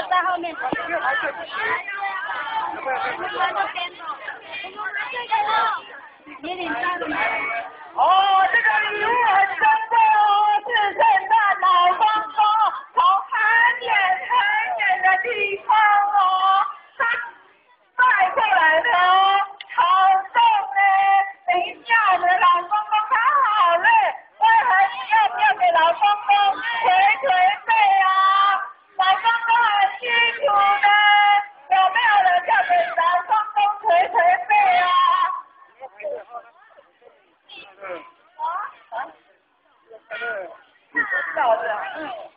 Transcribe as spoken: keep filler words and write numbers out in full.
在后面。这边还可以。你领上了吗？ 哦，这个礼物很珍贵哦，是圣诞老公公从很远很远的地方哦，他带过来的哦，好重呢。等一下，我们的老公公他好累，我很要不要给老公公捶捶背啊？老公公很辛苦的，有没有人要给老公公捶捶背啊？嗯。啊啊。嗯。笑的。嗯。